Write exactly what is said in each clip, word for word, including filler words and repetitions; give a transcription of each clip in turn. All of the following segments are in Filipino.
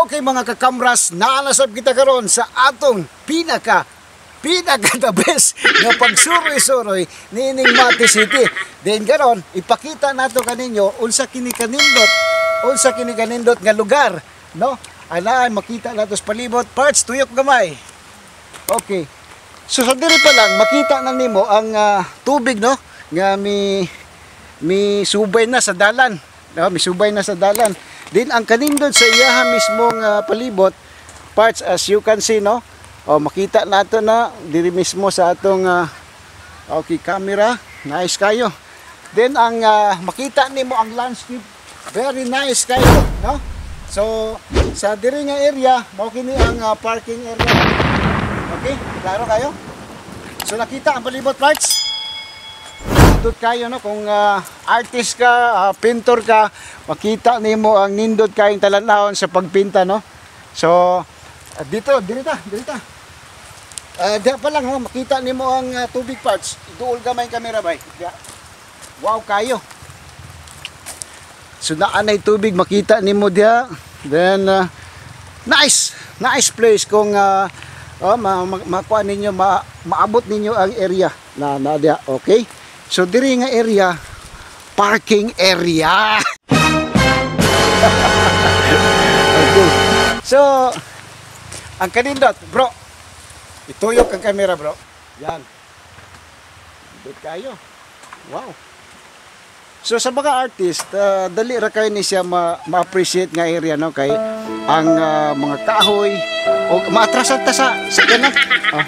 Okay mga kakamras, naalasab kita karon sa atong pinaka pinaka the best nga pagsuroy-suroy nining Mati City. Then karon ipakita nato kaninyo unsa kini kanindot, unsa kini kanindot nga lugar, no? Ana makita nato sa palibot, parts tuyok gamay. Okay. So sa diri pa lang makita na nimo ang uh, tubig, no? Nga mi mi subay na sa dalan. No, mi subay na sa dalan. Din ang kanindot sa iyaha mismong uh, palibot, parts as you can see, no? O makita nato na diri mismo sa atong uh, okay camera, nice kayo. Then ang uh, makita nimo ang landscape, very nice kayo, no? So sa diri nga area, mao kini ang uh, parking area. Okay, klaro kayo? So nakita ang palibot, parts. Nindot kayo, no? Kung uh, artist ka, uh, pintor ka, makita nimo ang nindot kayong talanahon sa pagpinta, no? So uh, dito, dirita, dirita. Uh, diya pa lang, no? Makita nimo ang uh, tubig, parts. Iduol gamay camera bay. Diya. Wow kayo. So naanay tubig, makita nimo diya. Then uh, nice, nice place kung uh, oh, ma ma makuha ninyo, ma maabot ninyo ang area na na diya. Okay? So diri nga area, parking area. Okay. So ang kanindot, bro. Ituyok ang camera, bro. Yan. Dito kayo. Wow. So sa mga artist, uh, dali ra kayo ni siya ma-appreciate nga area, no, kay ang uh, mga kahoy o maatrasan ta sa sa kanan. Oh.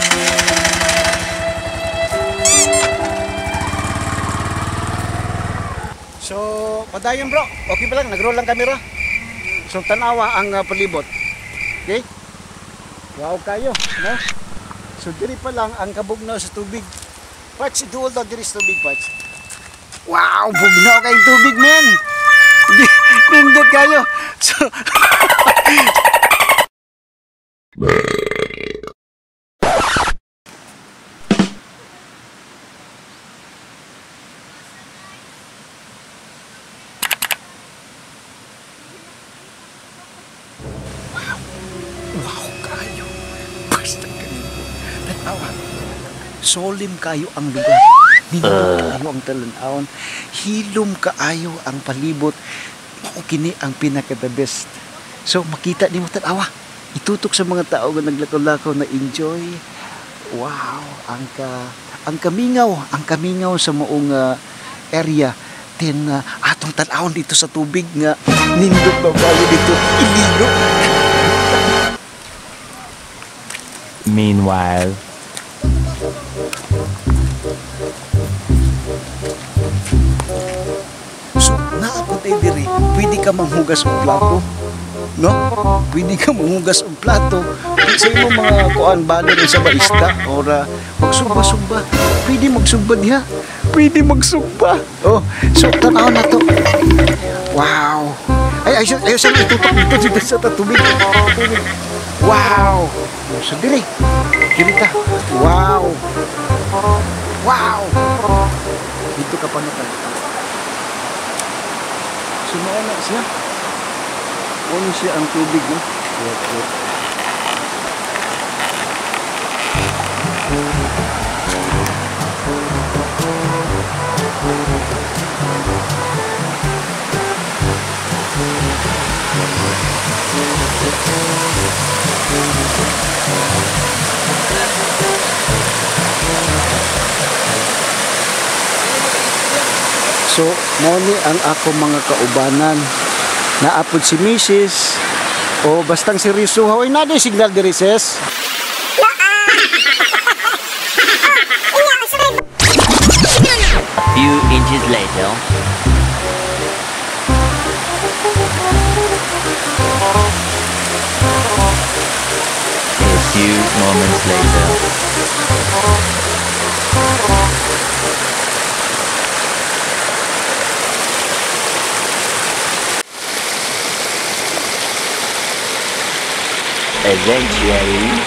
So, padayon bro. Okay ba lang? Nag-roll lang camera. So, tanawa ang uh, palibot. Okay? Wow kayo, no? So, diri pa lang ang kabugnaw sa tubig. Parts, iduol daw diri sa tubig, parts. Wow, bugnaw kayong tubig, men! Pindot kayo. So, solim kayo ang lugar, nindot kayo ang talanawon, hilom kaayo ang palibot, mao kini ang pinaka the best. So makita nimo tan-awa, itutok sa mga tao nga naglakaw-lakaw na enjoy. Wow, ang ka ang kamingaw, ang kamingaw sa maong uh, area. Then uh, atong tan-awon dito sa tubig nga nindot ba kayo dito iligo. Meanwhile, so naapot ay diri, pwede ka manghugas og plato, no? Pwede ka manghugas og plato sa imong mga kuan balon sa barista or uh, magsugba-sugba. Pwede magsugba diha. Pwede magsugba. Oh, so tanaw na to. Wow. Ay ay ay sa tutok dito dito sa tubig. Wow. So diri. Diri ta. Wow. Wow. Dito ka pa na. Sumana siya. Ano siya ang tubig, no? Wait, wait. So, mo ni ang ako mga kaubanan. Naapod si Missus o bastang seryoso. Hoy na di signal diri ses. few inches later. A few moments later. Eventually,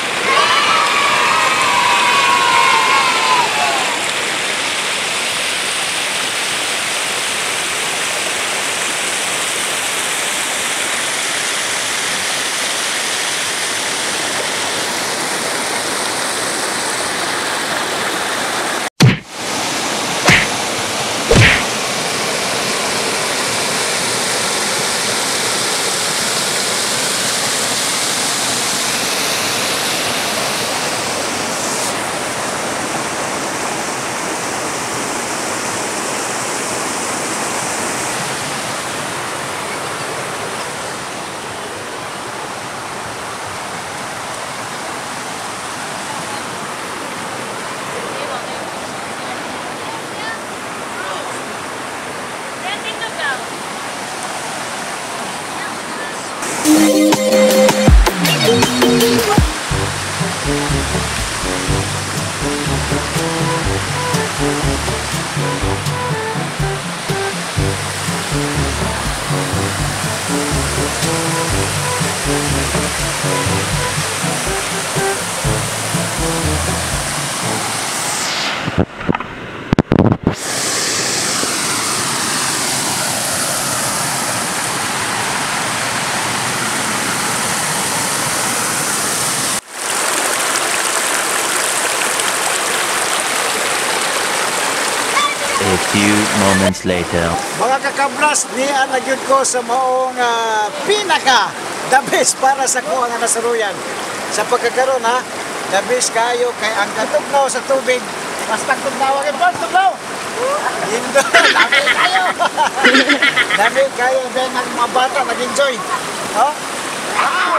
A few moments later. Mga kakablas, niya nagyud ko sa maong ah, pinaka the best para sa kuha nga nasaruyan. Sa pagkakaroon ha, the best kayo kay ang katugnaw sa tubig. Basta tugnaw ang ibang tugnaw. Indo, dami kayo. Dami kayo, dahil ang mga bata nag-enjoy. Oh? Wow!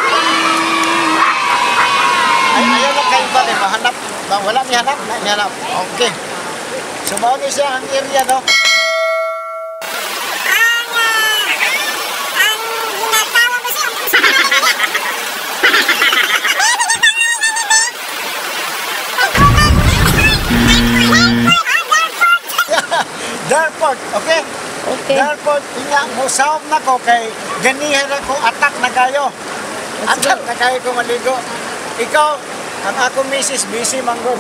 Ay, ayaw na kayo ba, mahanap. Wala may hanap, may hanap. Okay. Sumawag siya ang area, no? Darport, okay? Okay. Darport, inya, musawag na ko kay ganihan ako, atak na kayo. Atak na kayo ko maligo. Ikaw, ang ako misis, busy manggod.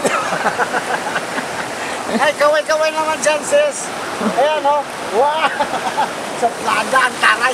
Ay, kaway-kaway naman dyan, sis. Ayan, oh. Wow! Sa plada, ang taray.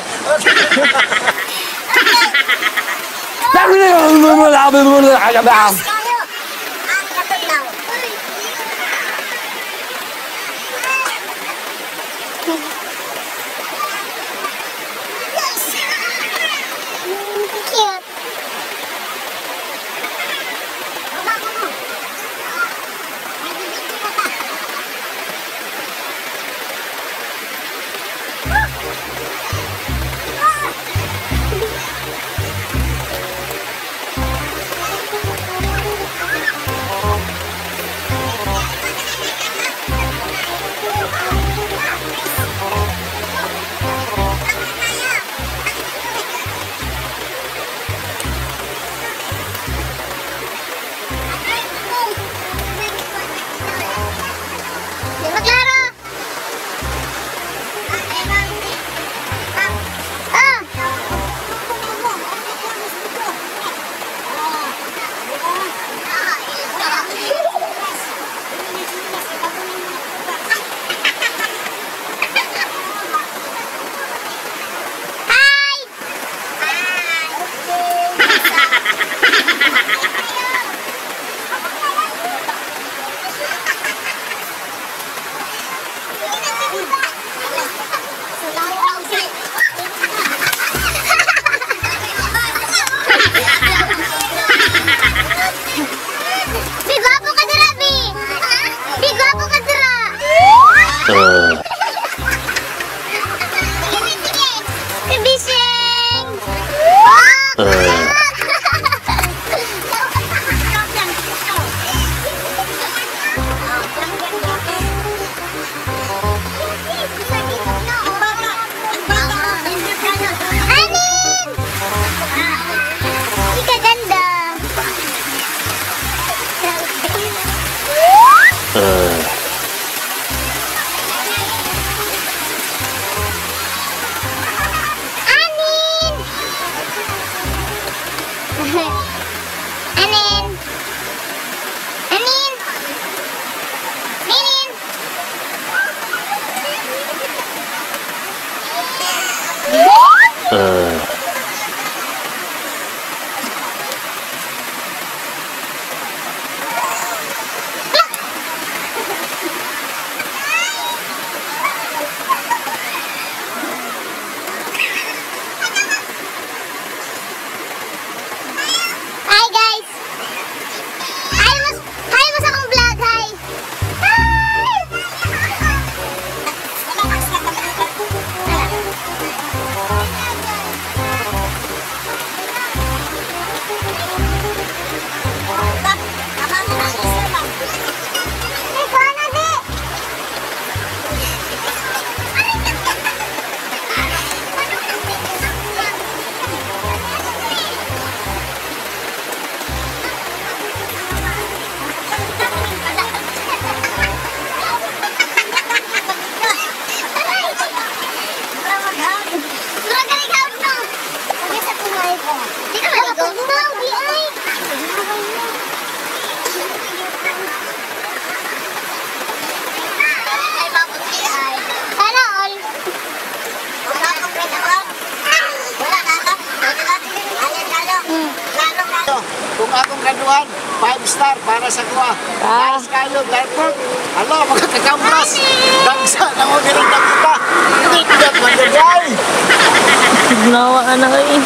kung akong graduan, five star para sa kuha. Ah. Nice kayo, Darford. Alo, mga kakambras. Dagsa na mo dirang nakita. Hindi pinag magagay. Ginawa ka na kayo.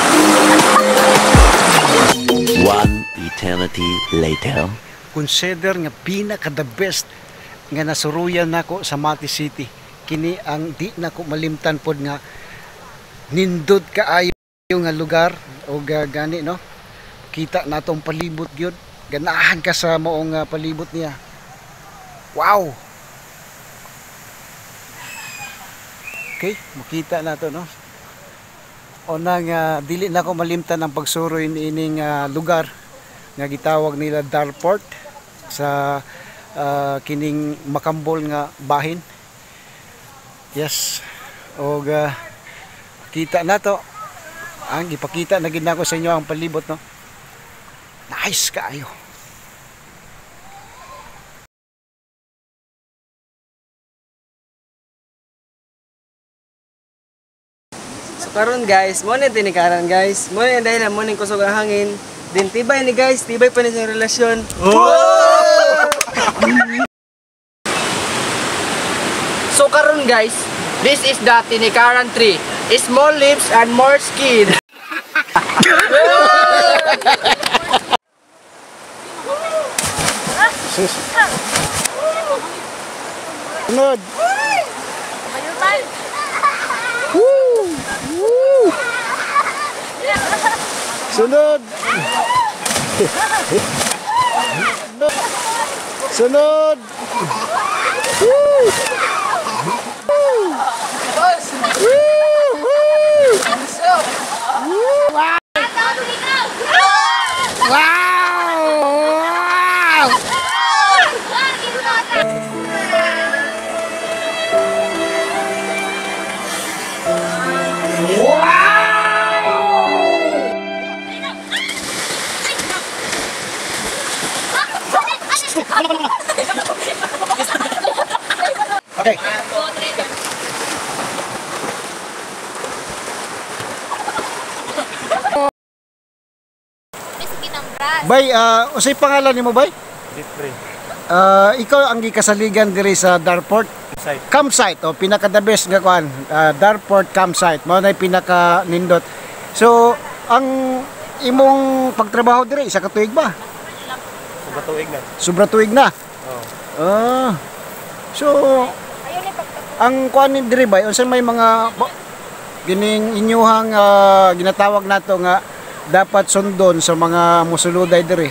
One eternity later. Consider nga pinaka the best nga nasuruyan nako sa Mati City. Kini ang di nako malimtan pod nga nindot kaayo nga lugar o ga- gani no. Kita natong palibot gyud. Ganahan ka sa maong uh, palibot niya. Wow. Okay, makita na to no. O nang uh, dili nako malimtan ang pagsuroy ining uh, lugar nga gitawag nila Darfort sa uh, kining makambol nga bahin. Yes. Og uh, kita na to. Ang ipakita na gid nako sa inyo ang palibot no. Nice kaayo. So karon guys, mo na tinikaran guys. Mo na dahil mo ning kusog ang hangin. Din tibay ni guys, tibay pa ni sa relasyon. So karon guys, this is the tinikaran tree. Small leaves and more skin. Sunod. Sunod. Sunod. Okay. Bay, uh, usay pangalan nimo bay? Litre. Uh, ikaw ang gikasaligan diri sa Darfort Site. campsite o pinaka the best nga kuan, uh, Darfort campsite mao nay pinaka nindot. So, ang imong pagtrabaho diri isa ka tuig ba? Sa tuig na. Sobra tuig na. Oh. Ah. So, ang kuan ni diri bay unsa may mga ba- gining inyuhang ah, ginatawag nato nga dapat sundon sa mga musuluday diri.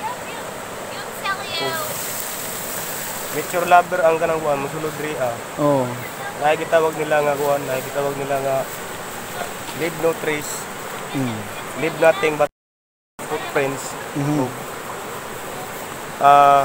Nature lover ang kanang kuan mosulod diri ah. Oh. Naay gitawag nila nga kuan, naay gitawag nila nga leave no trace, Mm. leave nothing but footprints. Mhm. Ah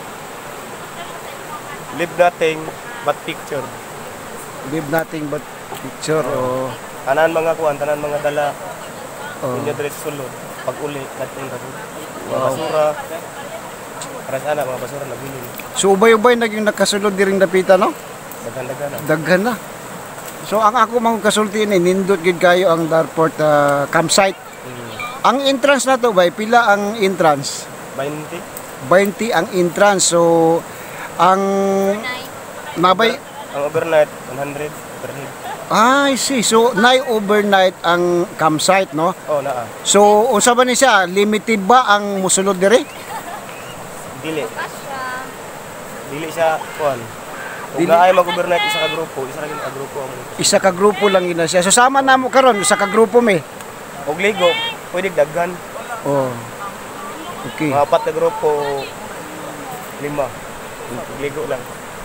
leave nothing but picture. Leave nothing but picture o Tanan mga kuan, tanan mga dala oh. inyo diri sa sulod. Pag uli natin ra. Mga Wow. basura. Para sa ana mga basura nabilin. So ubay-ubay naging nakasulod diring dapita no? Daghan-daghan. Daghan na. So ang ako mga kasulti ni nindot gid kayo ang Darfort ah, campsite. Mm. Ang entrance na to bay pila ang entrance? twenty. twenty ang entrance. So ang nabay Ang overnight one hundred per head. ah, I see. So night overnight ang campsite no. Oh, naa. So unsa ba ni siya? Limited ba ang musulod diri? Dili. Dili siya kuan. Kung Dili. naay mag-overnight isa ka grupo, isa ra gyud ka grupo ang Isa ka grupo lang ina siya. So sama namo karon isa ka grupo mi. og ligo, pwede daghan. Oh. Okay. Mga apat na grupo, lima. Og ligo lang.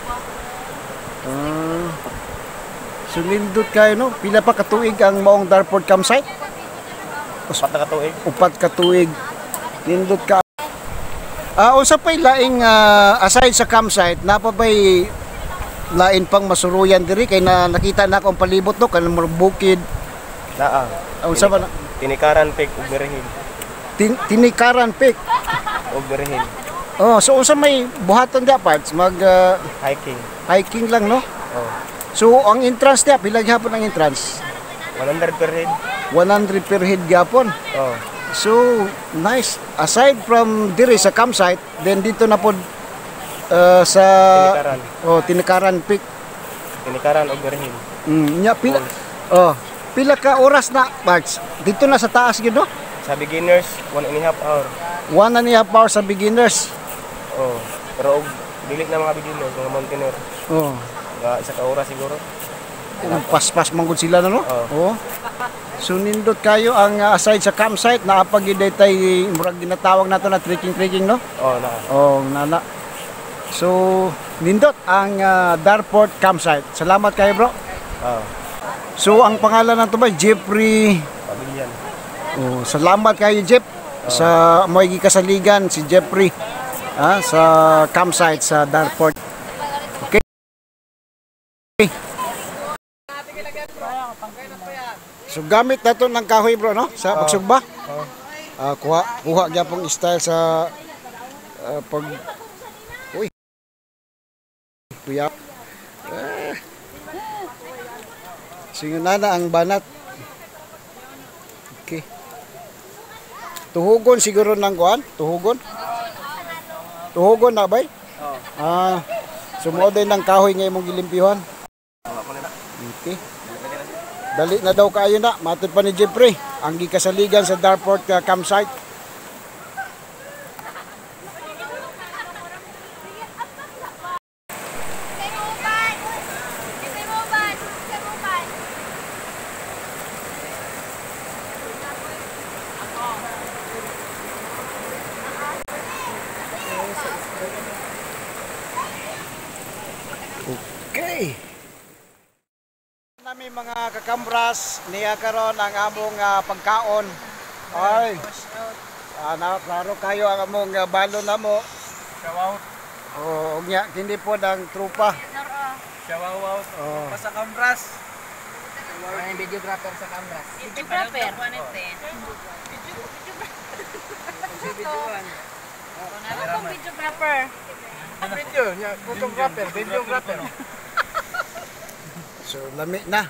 Ah. So nindot kayo no. Pila pa ka tuig ang maong Darfort campsite? Apat na ka tuig. Upat ka tuig. Nindot ka. Ah, unsa pay laing ah, aside sa campsite, napa pay lain pang masuruyan diri kay na nakita na akong palibot no kanang mga bukid. Naa. Ah, unsa ba na? Tinikaran pek og berihin. Tin- tinikaran peak. Og berihin. Oh, so unsa may buhaton dia parts mag ah, Hiking. hiking lang no. Oh. So ang entrance dia pila gyapon ang entrance? one hundred per head. one hundred per head gyapon. Oh. So, nice. Aside from diri sa campsite, then dito na po uh, sa Tinikaran. oh, Tinikaran Peak. Tinikaran og Berhin. Mm, nya pila oh, pila ka oras na, Max? Dito na sa taas gid no? Sa beginners, one and a half hour. One and a half hour sa beginners. Oh, pero og dili na mga beginners, mga mountaineer. Oh. Mga isa ka oras siguro. Paspas manggod sila na no? Oo. Oh. So nindot kayo ang uh, aside sa campsite na apag tay murag ginatawag nato na trekking trekking no? Oh, na. Oh, nana. So nindot ang uh, Darport campsite. Salamat kayo bro. Oh, So ang pangalan nato ba Jeffrey. pamilyan. Oh, salamat kayo Jeff sa moy gikasaligan si Jeffrey ah, sa campsite sa Darport. Okay. Okay. So gamit nato ng kahoy bro no sa pagsugba. Oh. Ah, kuha kuha gyapong style sa ah, pag uy. Kuya. Ah. Singunana ang banat. Okay. Tuhugon siguro ng kuan, tuhugon. Tuhugon na bay? Oh. Ah, sumuod din ng kahoy nga imong gilimpihan. Okay. Dali na daw kayo na, matod pa ni Jeffrey, ang gikasaligan sa Darport uh, campsite. Okay. Nami mga kakambras niya karon ang among uh, pagkaon. Ay. Ana klaro kayo ang among uh, balo namo. Shout out. Oh, nya kindi po ang trupa. Shout out. Oh. Sa Cambras. Ang videographer sa camera. Videographer. Ano pong videographer? Video nya, photographer, videographer. So lami na.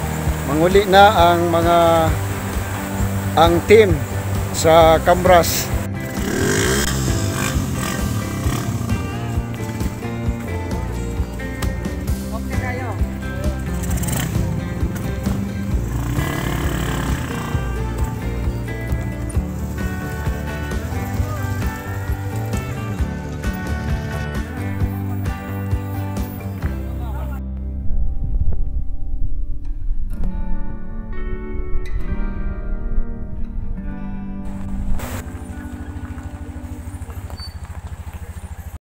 Manguli na ang mga ang team sa Cambras